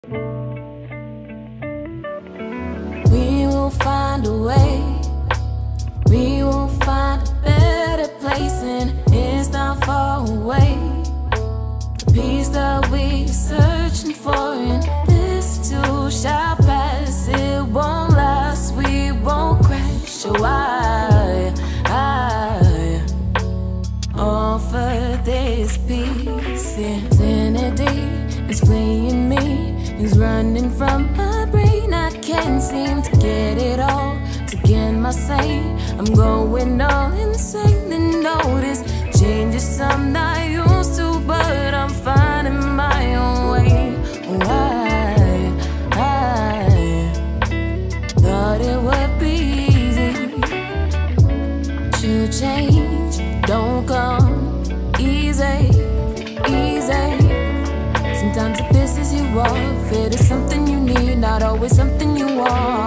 We will find a way. We will find a better place, and it's not far away. The peace that we're searching for, and this too shall pass. It won't last, we won't crash. So I offer this peace. Insanity is fleeing me, is running from my brain. I can't seem to get it all to get my sane. I'm going all insane, and notice changes I'm not used to, but I'm finding my own way. I thought it would be easy to change. Don't come easy, easy. Sometimes the business you want, fit is something you need, not always something you want.